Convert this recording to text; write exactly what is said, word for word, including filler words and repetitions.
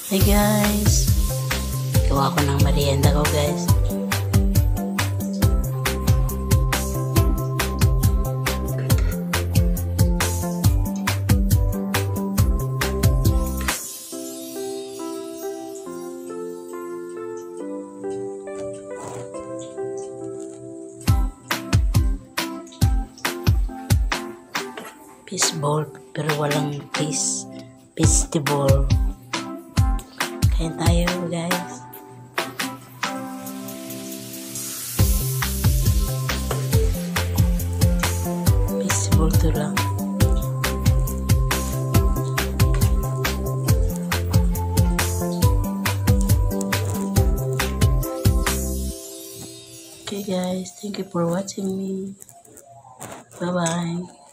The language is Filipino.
Hey guys, gawa ko ng merienda ko guys. Fishball pero walang fish. Festival. Kain tayo guys. Festival to lang. Okay guys, thank you for watching me. Bye bye.